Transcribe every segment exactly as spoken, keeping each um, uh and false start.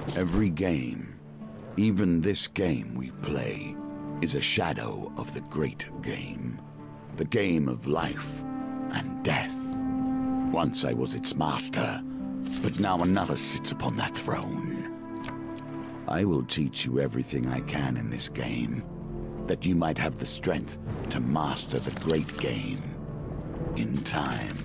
Every game, even this game we play, is a shadow of the great game. The game of life and death. Once I was its master, but now another sits upon that throne. I will teach you everything I can in this game, that you might have the strength to master the great game in time.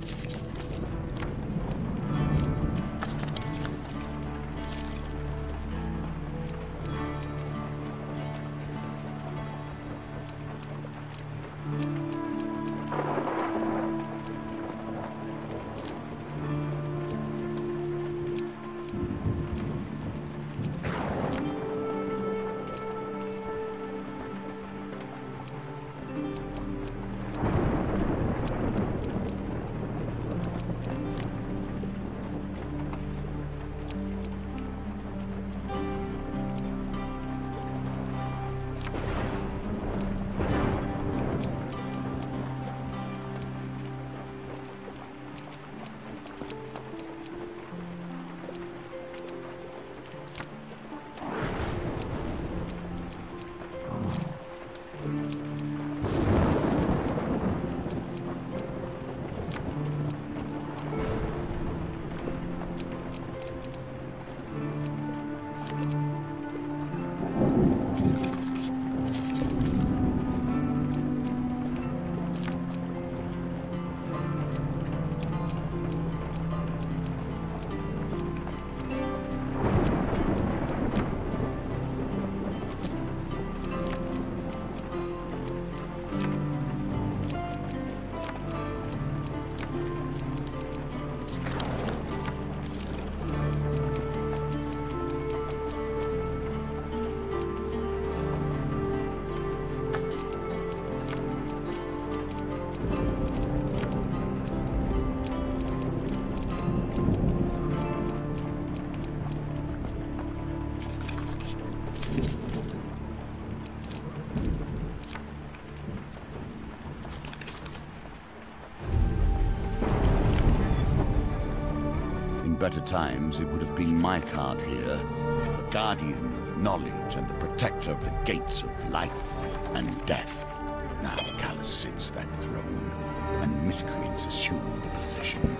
Better times, it would have been my card here, the guardian of knowledge and the protector of the gates of life and death. Now Callus sits that throne, and miscreants assume the position.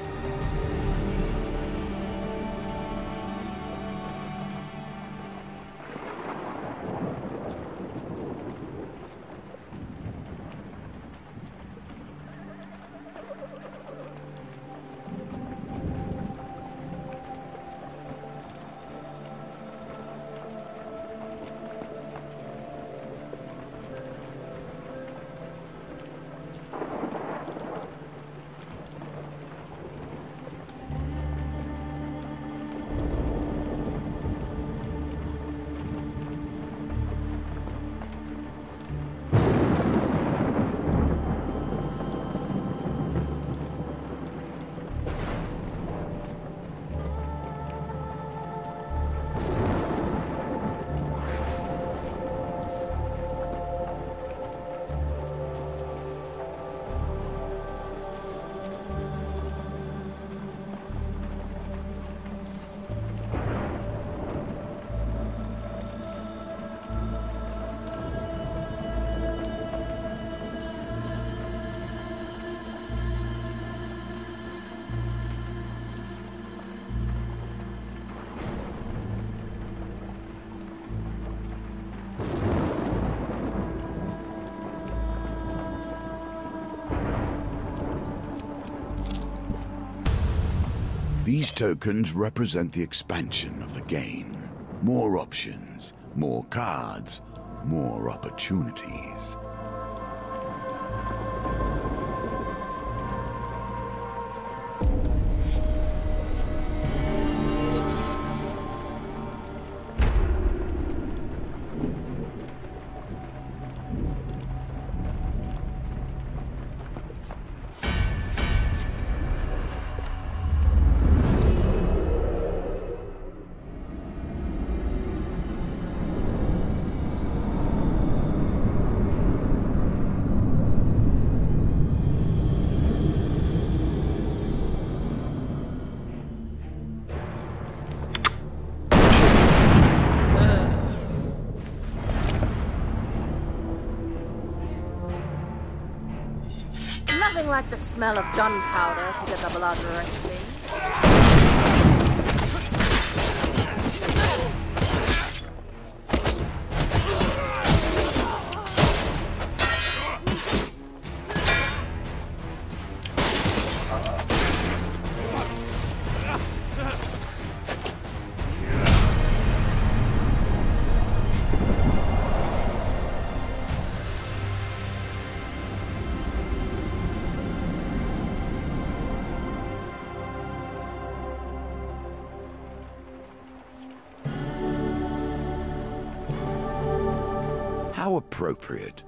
These tokens represent the expansion of the game. More options, more cards, more opportunities. Nothing like the smell of gunpowder to get the blood racing. How appropriate.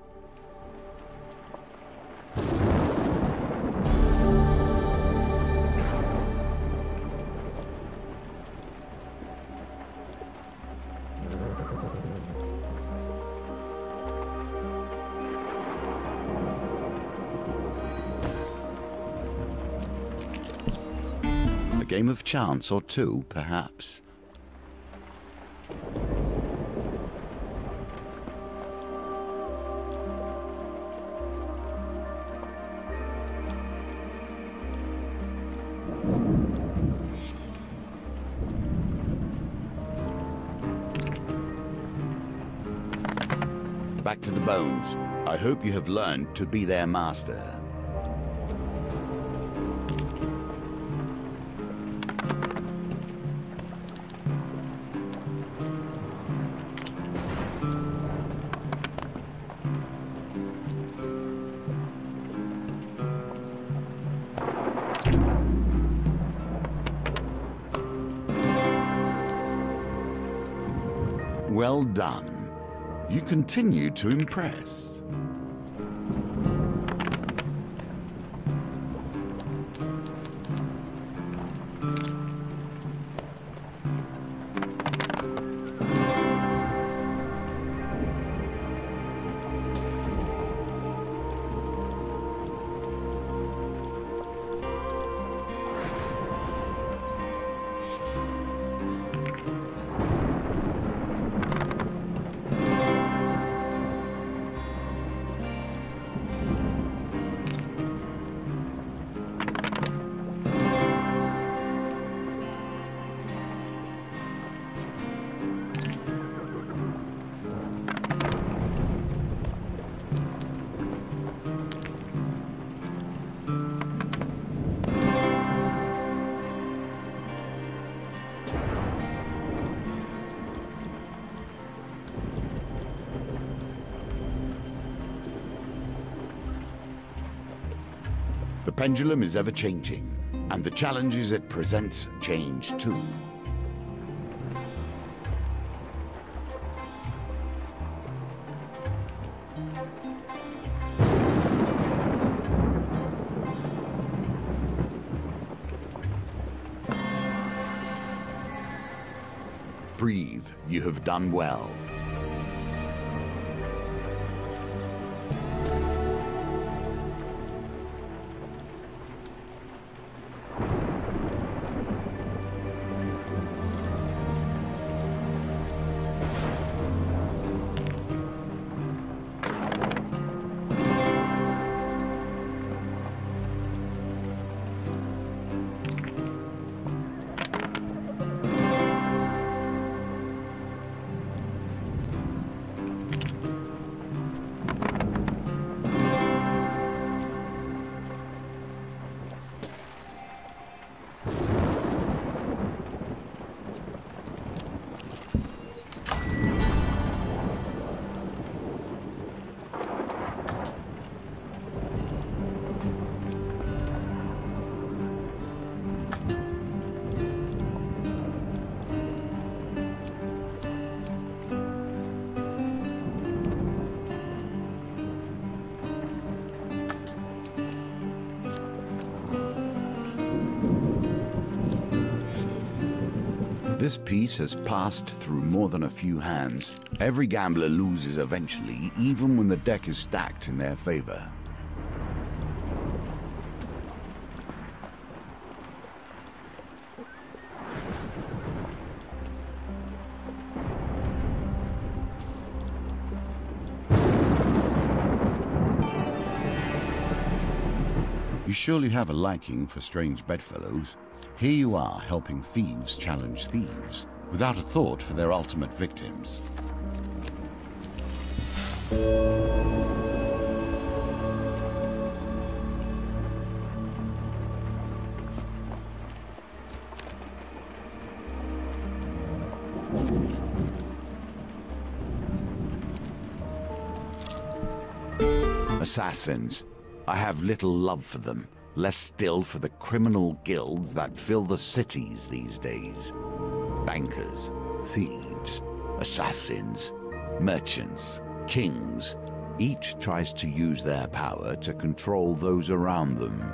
A game of chance or two, perhaps. Back to the bones. I hope you have learned to be their master. Well done. You continue to impress. The pendulum is ever-changing, and the challenges it presents change too. Breathe, you have done well. This piece has passed through more than a few hands. Every gambler loses eventually, even when the deck is stacked in their favor. You surely have a liking for strange bedfellows. Here you are, helping thieves challenge thieves, without a thought for their ultimate victims. Assassins. I have little love for them, less still for the criminal guilds that fill the cities these days. Bankers, thieves, assassins, merchants, kings. Each tries to use their power to control those around them.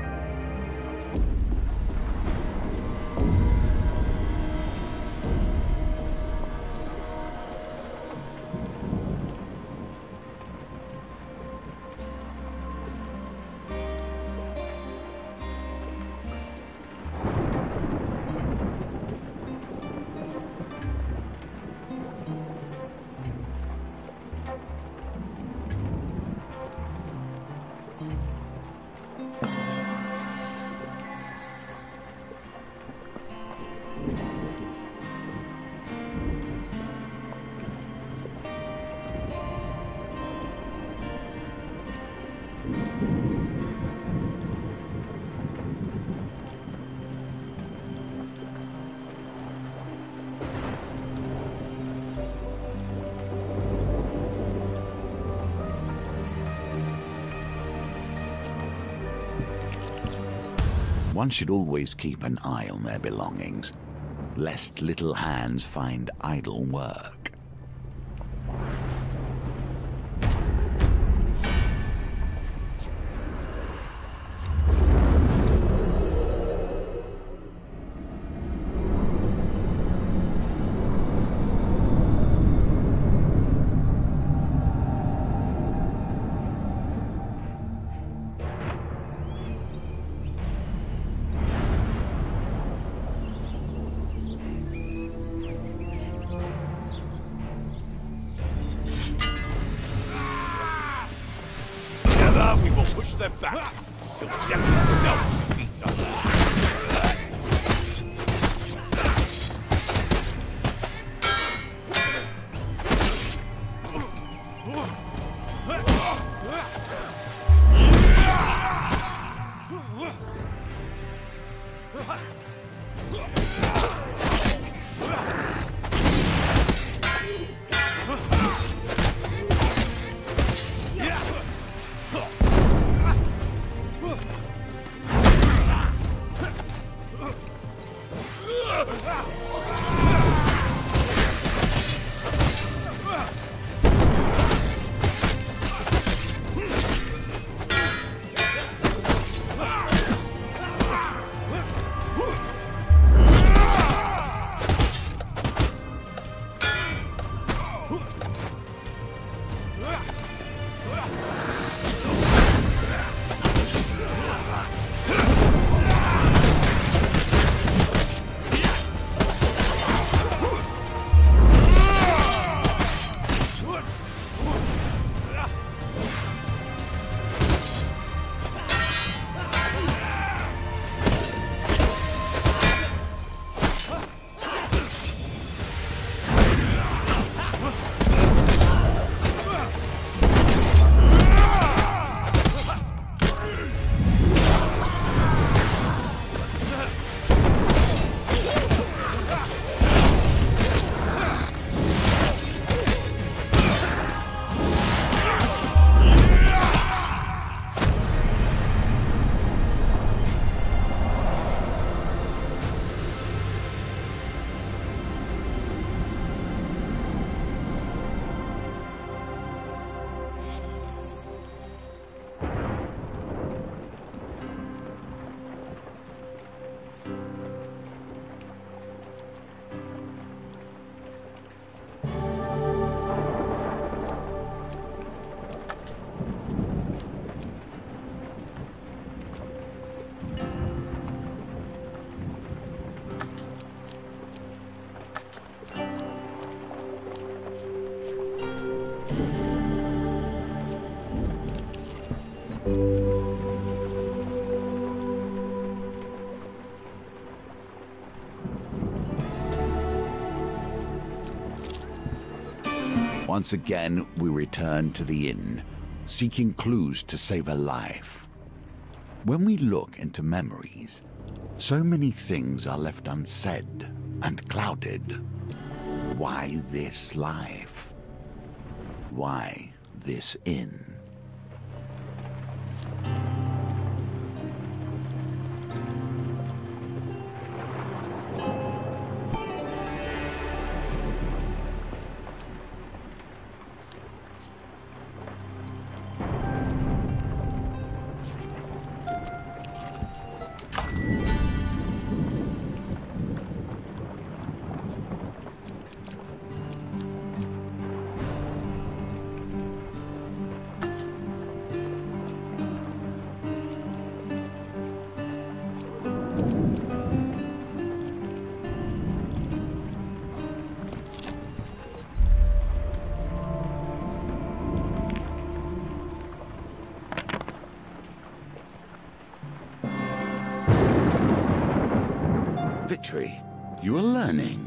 One should always keep an eye on their belongings, lest little hands find idle work. We will push them back till death itself defeats us. Once again, we return to the inn, seeking clues to save a life. When we look into memories, so many things are left unsaid and clouded. Why this life? Why this inn? Victory, you are learning.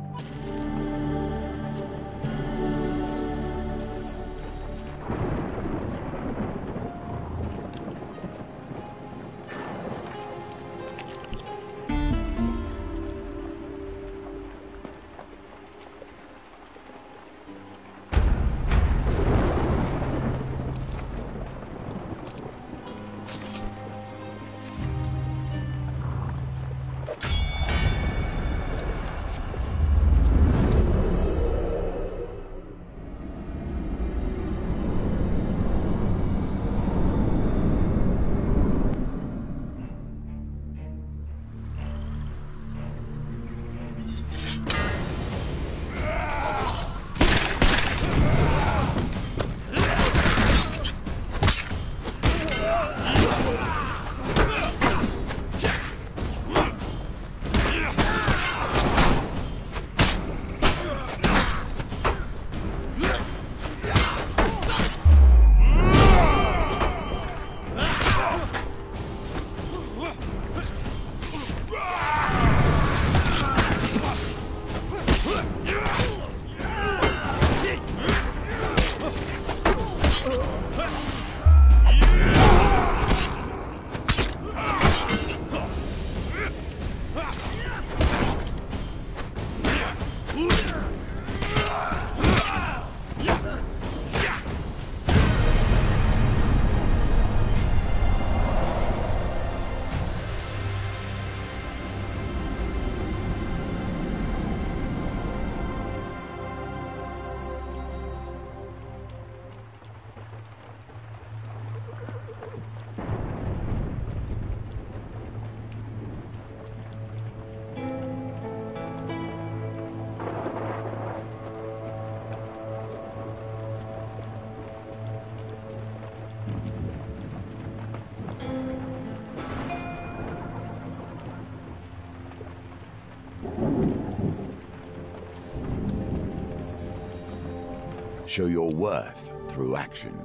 Show your worth through action.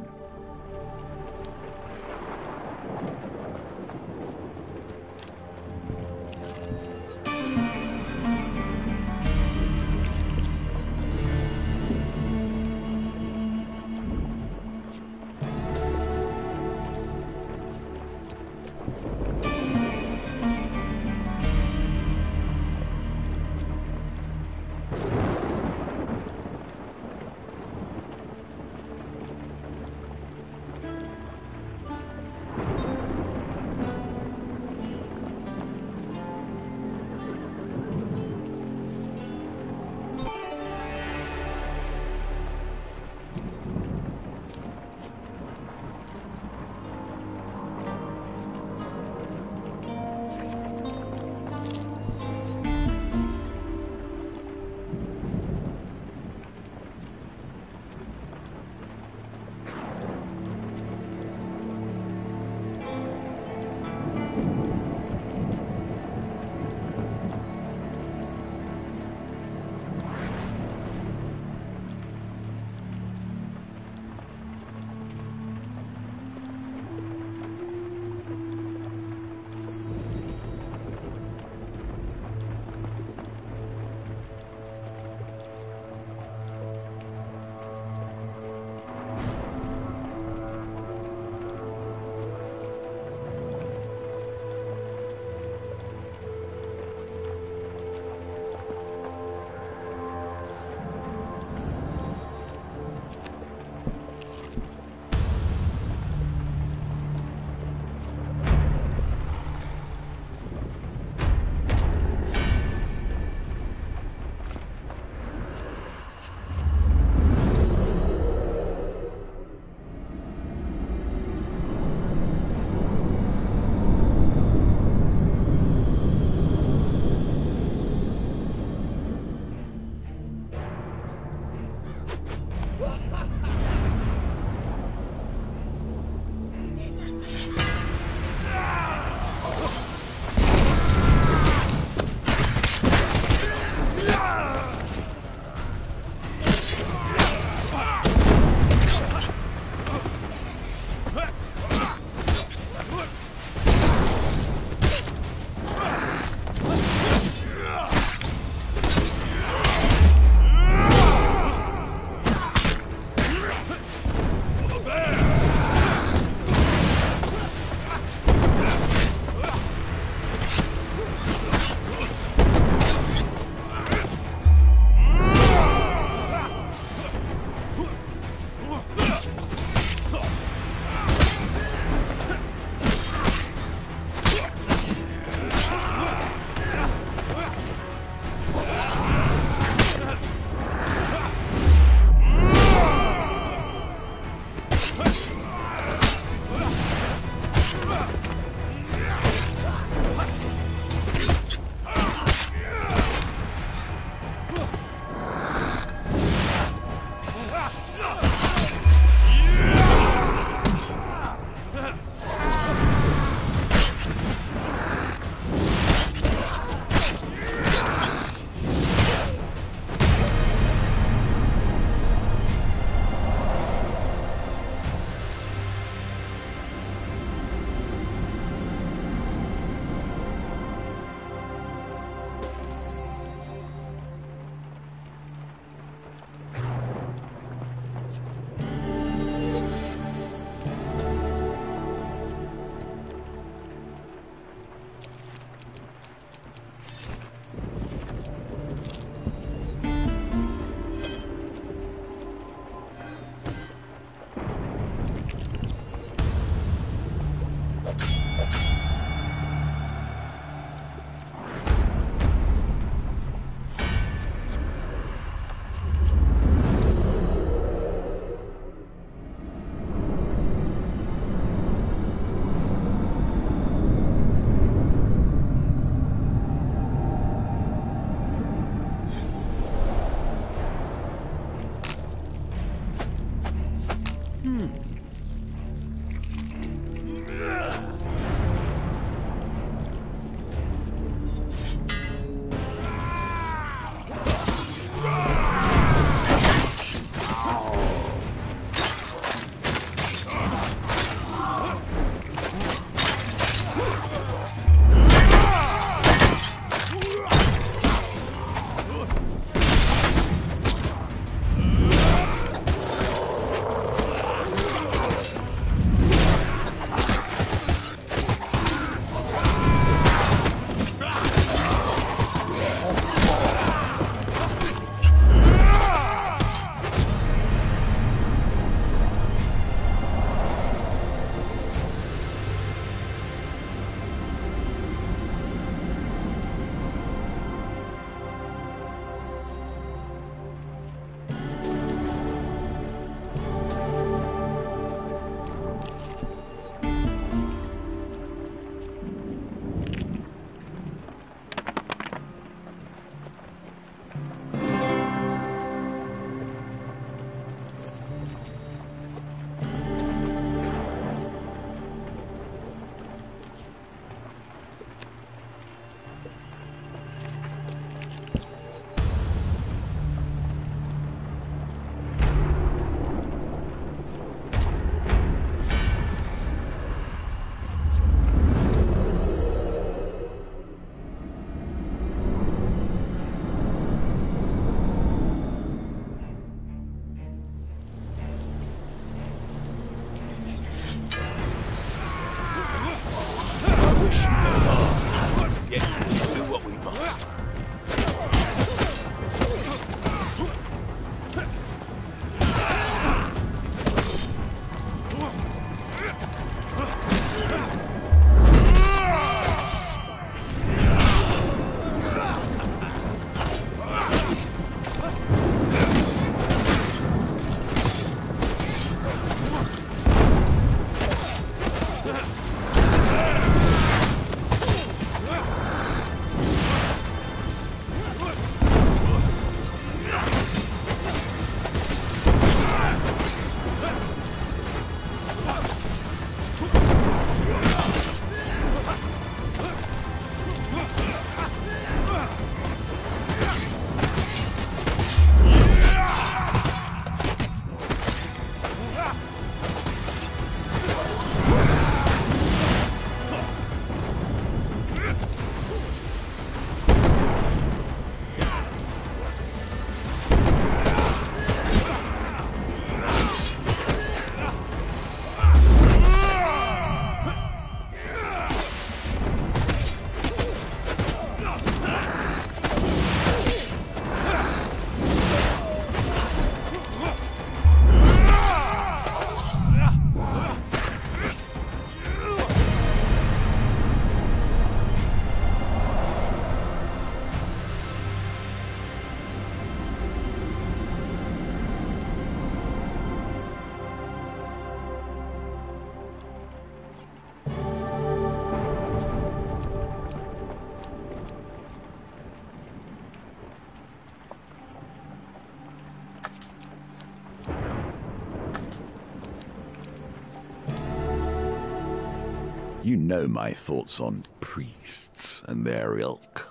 You know my thoughts on priests and their ilk.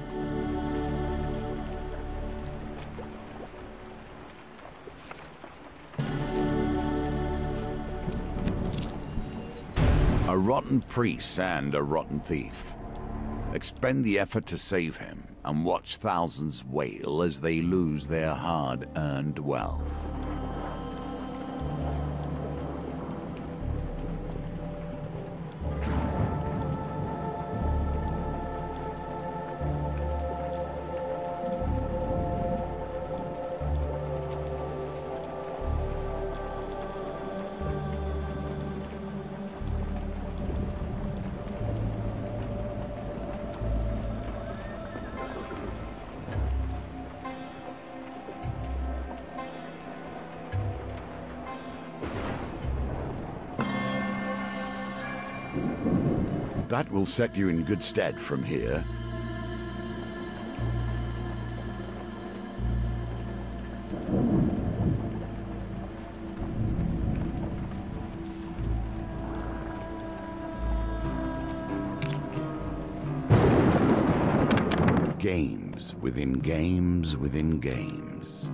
A rotten priest and a rotten thief. Expend the effort to save him, and watch thousands wail as they lose their hard-earned wealth. That will set you in good stead from here. Games within games within games.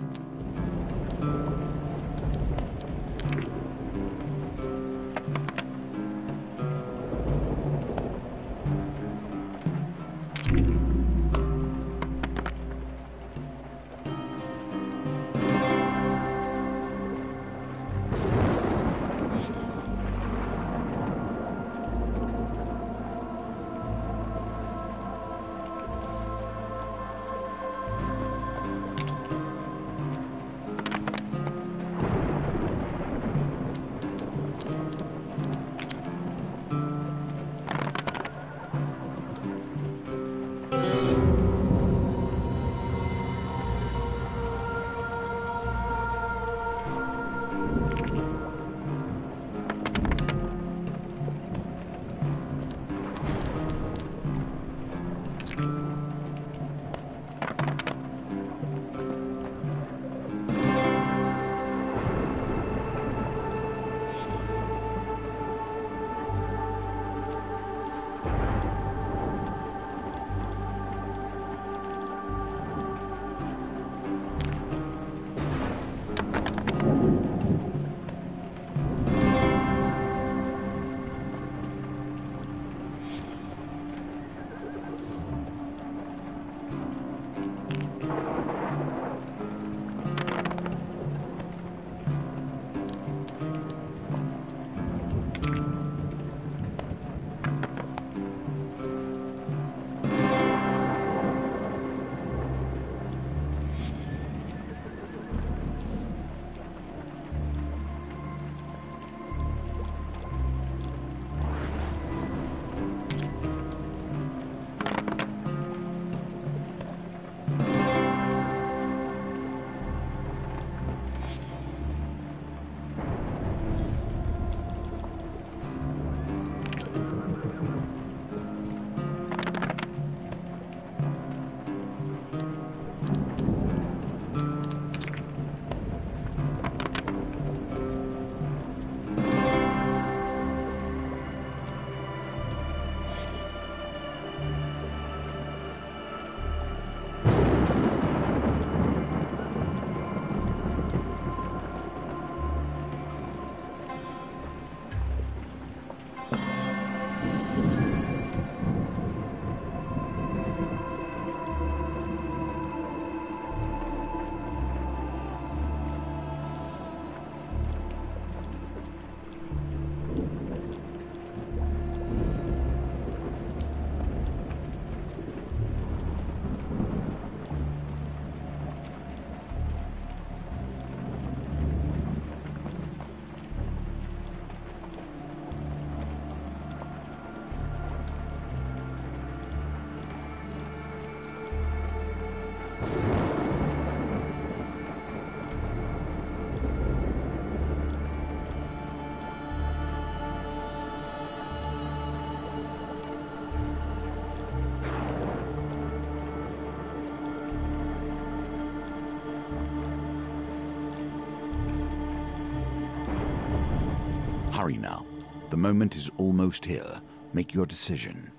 Hurry now. The moment is almost here. Make your decision.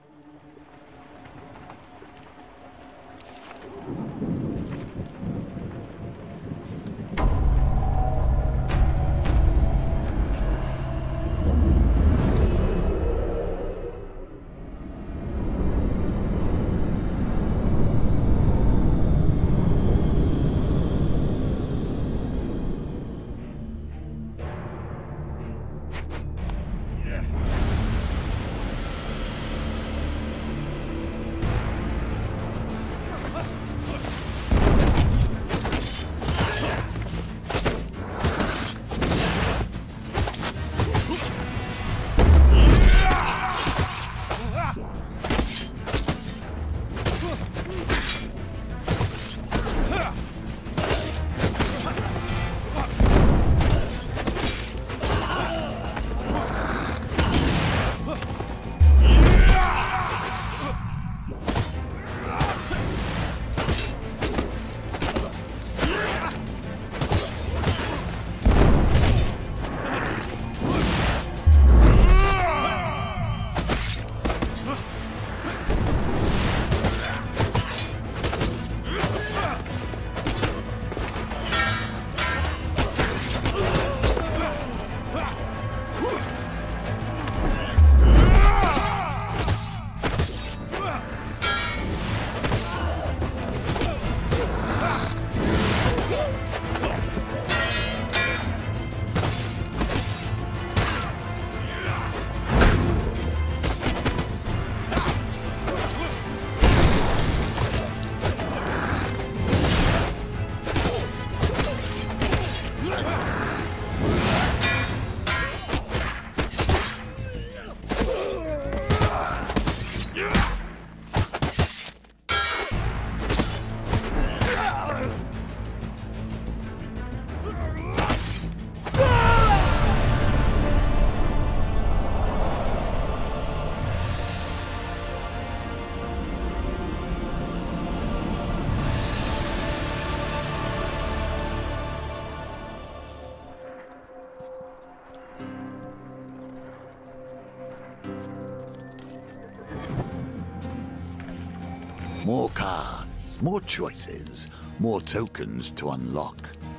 More cards, more choices, more tokens to unlock.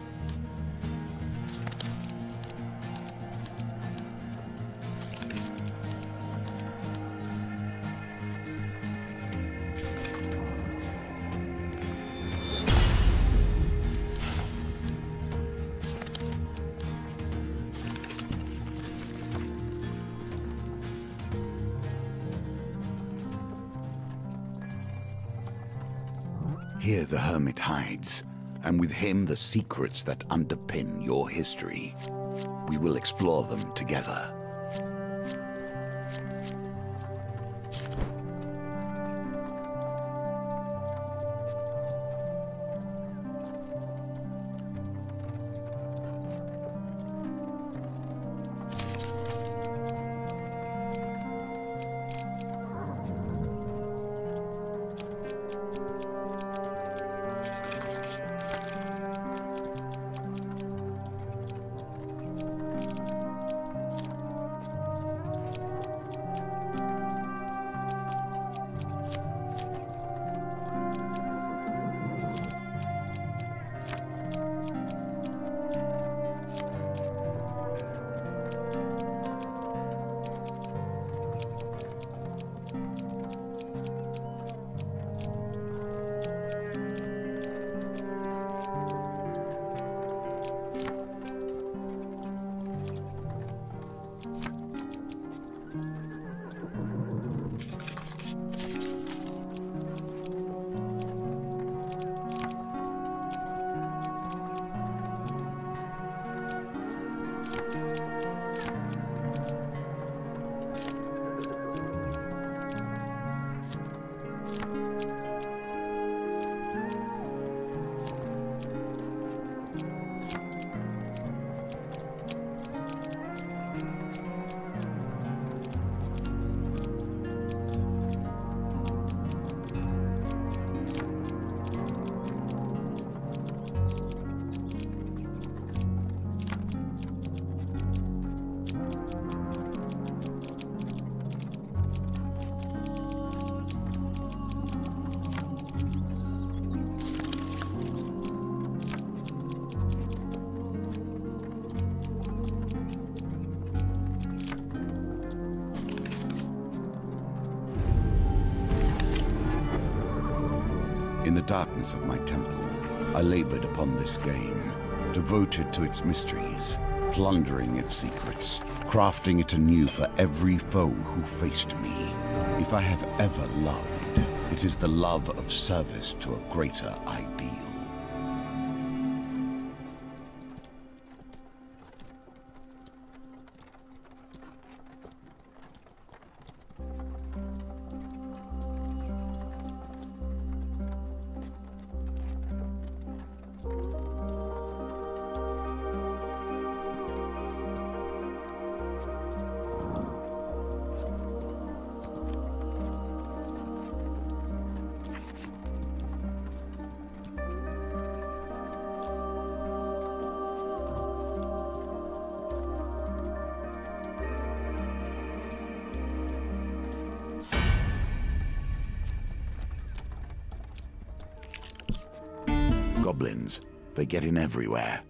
Here the hermit hides, and with him the secrets that underpin your history. We will explore them together. darkness of my temple, I labored upon this game, devoted to its mysteries, plundering its secrets, crafting it anew for every foe who faced me. If I have ever loved, it is the love of service to a greater ideal. Goblins, they get in everywhere.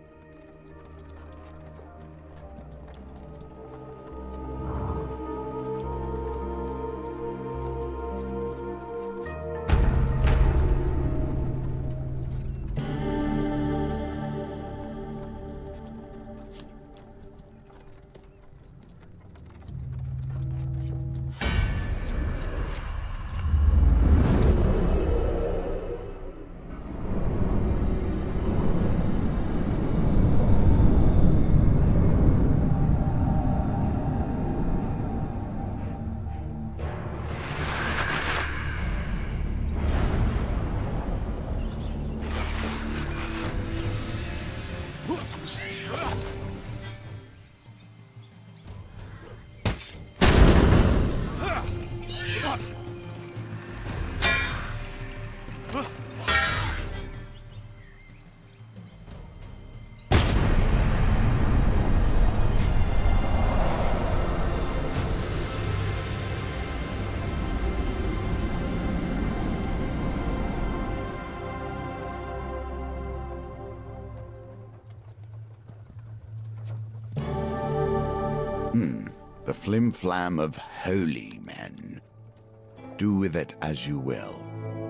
Hmm, the flim-flam of holy men. Do with it as you will.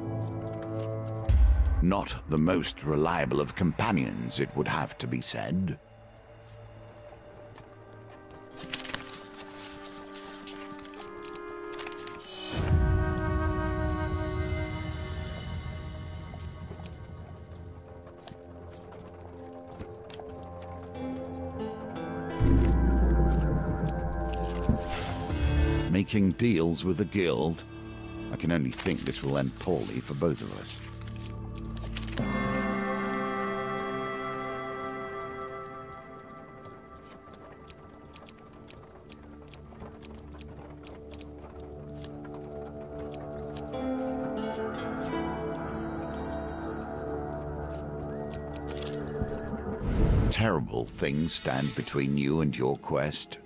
Not the most reliable of companions, it would have to be said. Making deals with the guild. I can only think this will end poorly for both of us. Terrible things stand between you and your quest.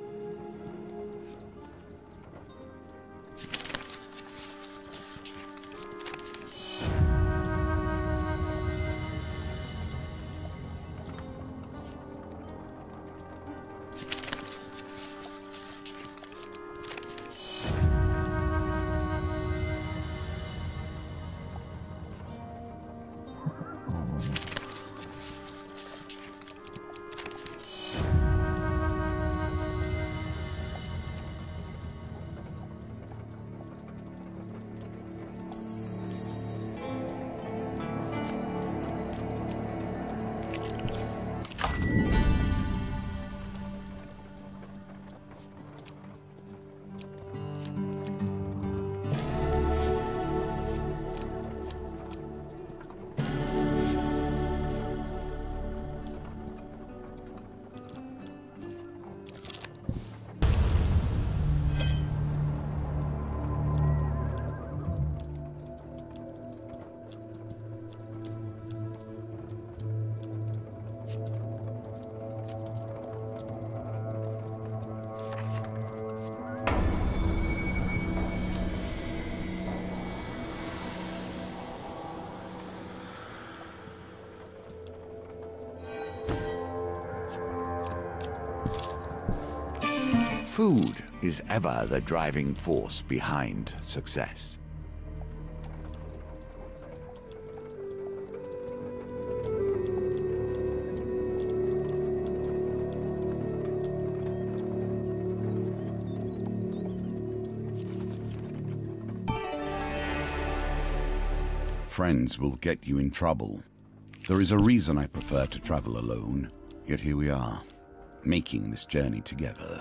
Food is ever the driving force behind success. friends will get you in trouble. There is a reason I prefer to travel alone, yet here we are, making this journey together.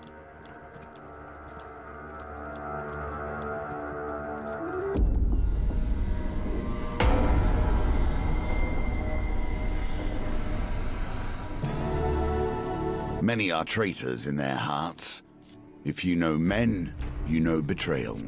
Many are traitors in their hearts. If you know men, you know betrayal.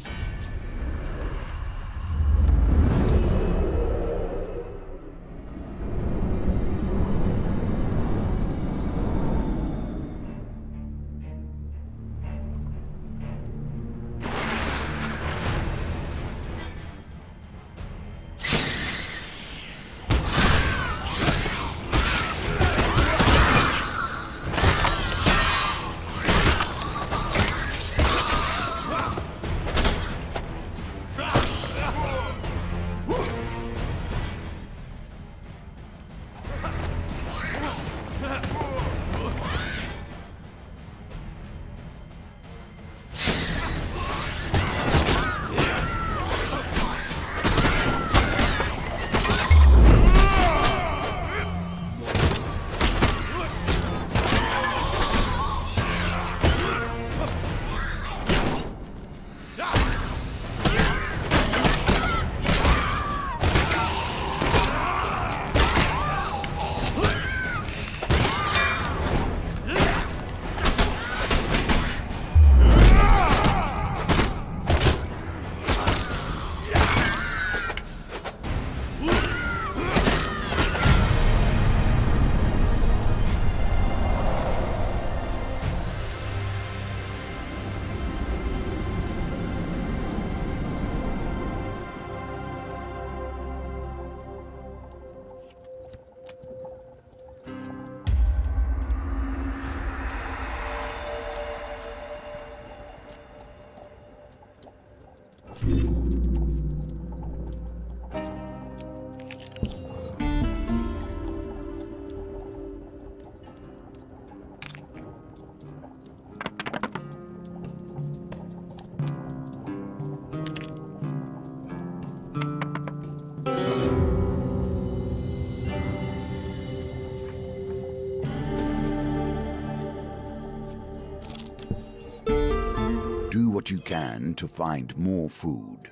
Do what you can to find more food.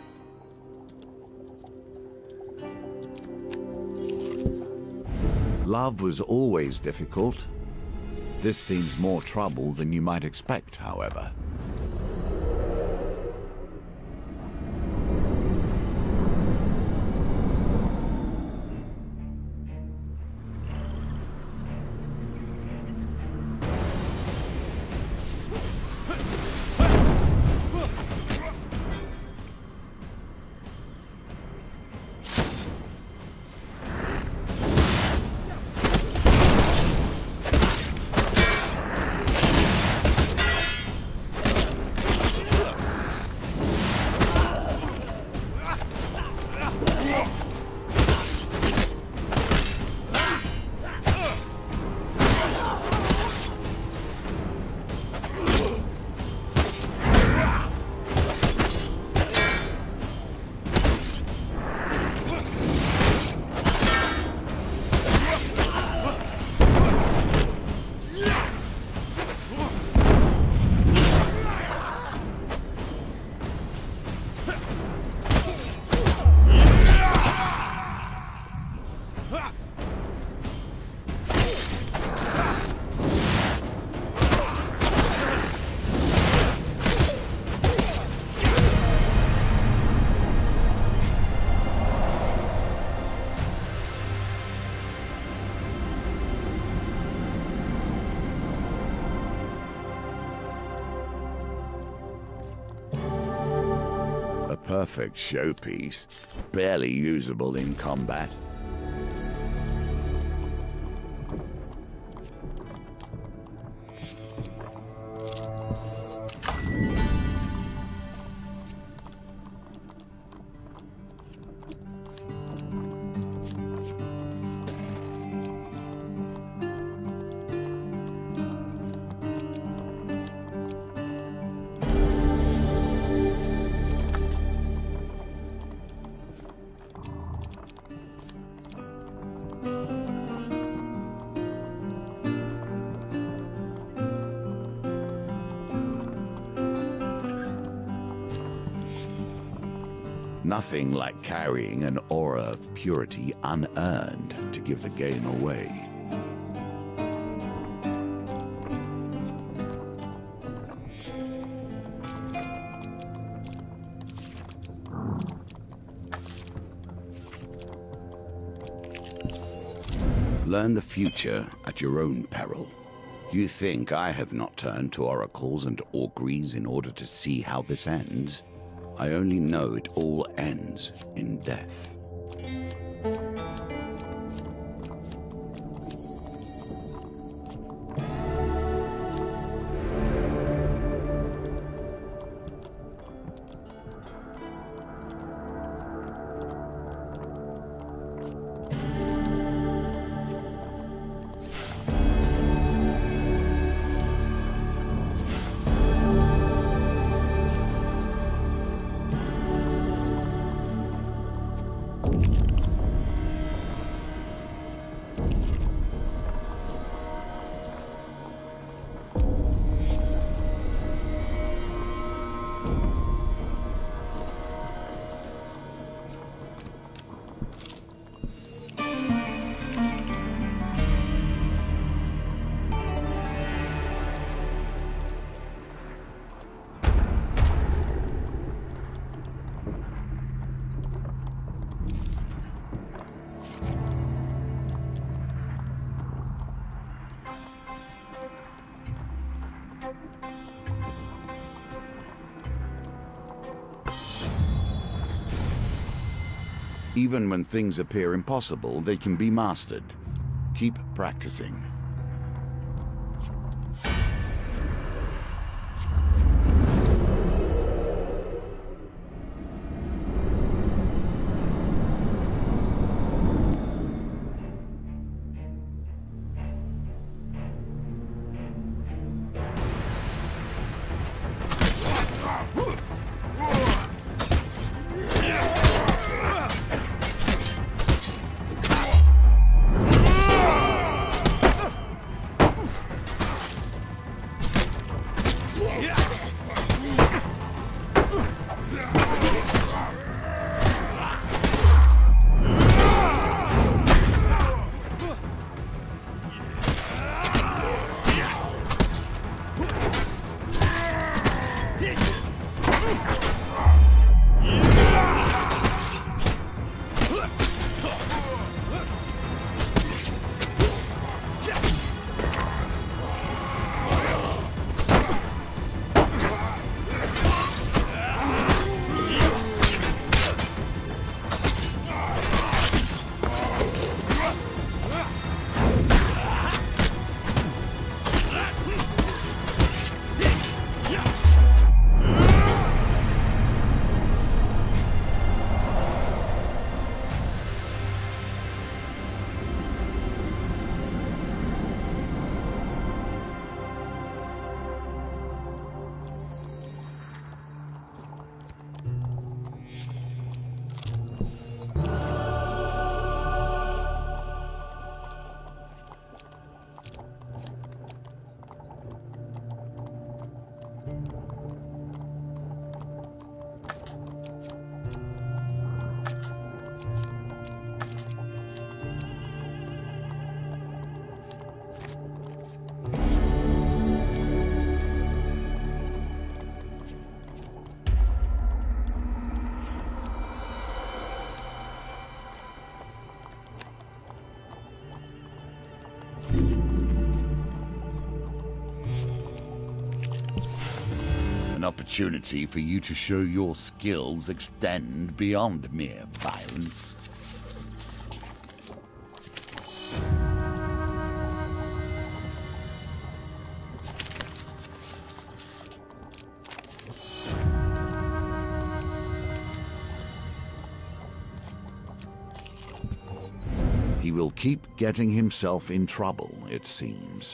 Love was always difficult. This seems more trouble than you might expect, however. Perfect showpiece, barely usable in combat. Nothing like carrying an aura of purity unearned to give the game away. Learn the future at your own peril. You think I have not turned to oracles and auguries in order to see how this ends? I only know it all ends in death. Even when things appear impossible, they can be mastered. Keep practicing. An opportunity for you to show your skills extend beyond mere violence. He will keep getting himself in trouble, it seems.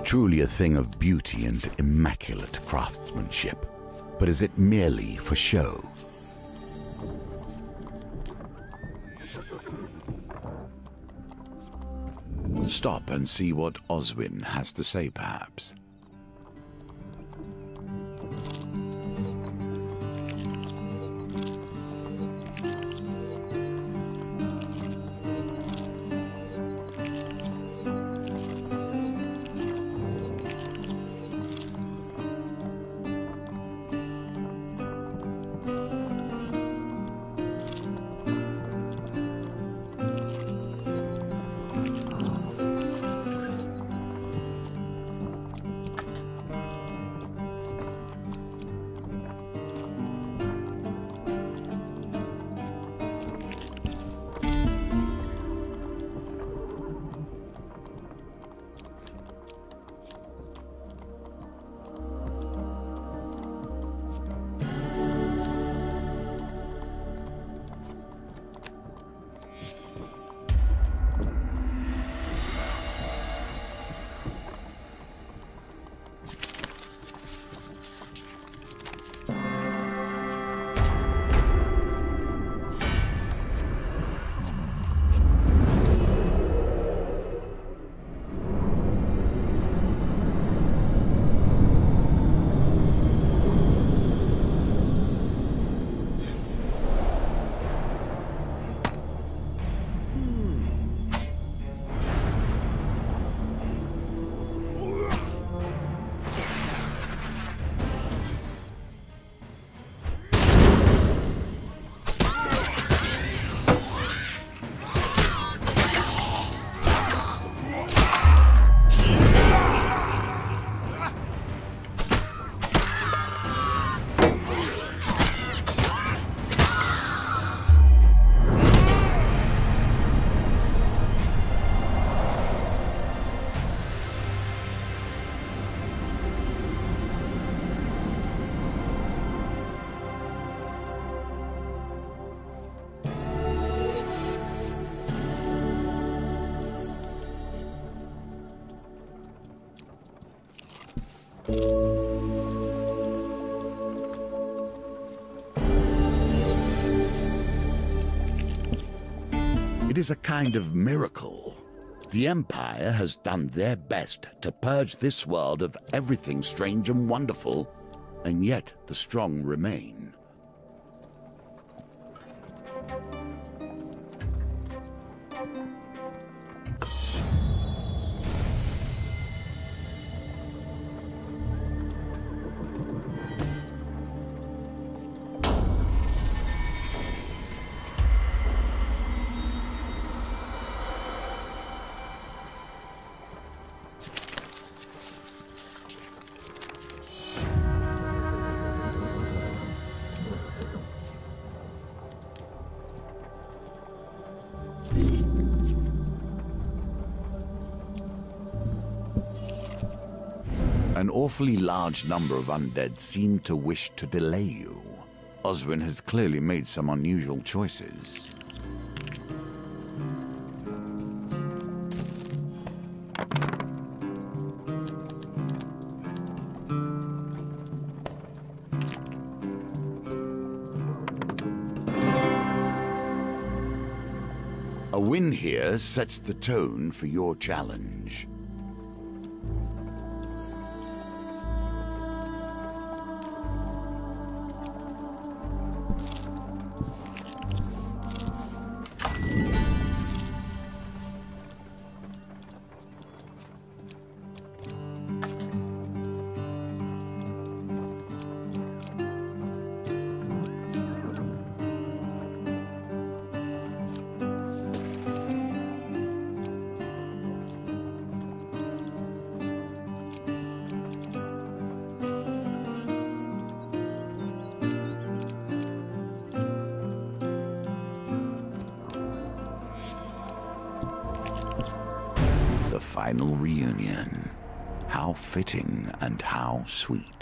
truly a thing of beauty and immaculate craftsmanship? But is it merely for show? Stop and see what Oswin has to say, perhaps. It is a kind of miracle. The Empire has done their best to purge this world of everything strange and wonderful, and yet the strong remain. An awfully large number of undead seem to wish to delay you. Oswin has clearly made some unusual choices. A win here sets the tone for your challenge. The final reunion. How fitting and how sweet.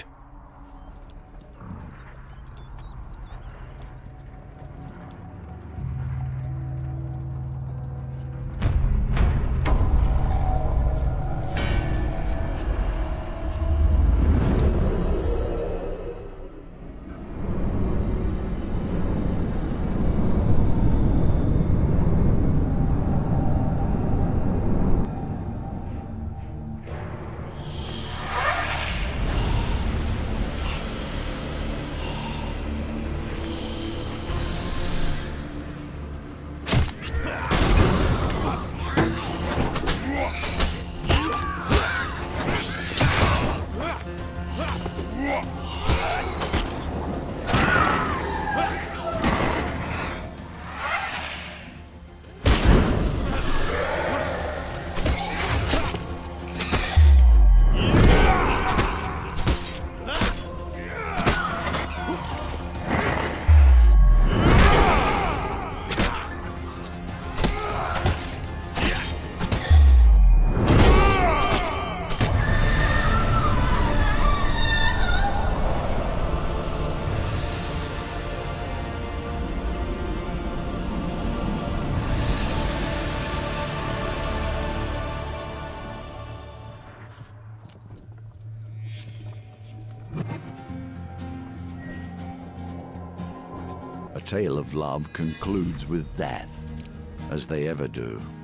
A tale of love concludes with death, as they ever do.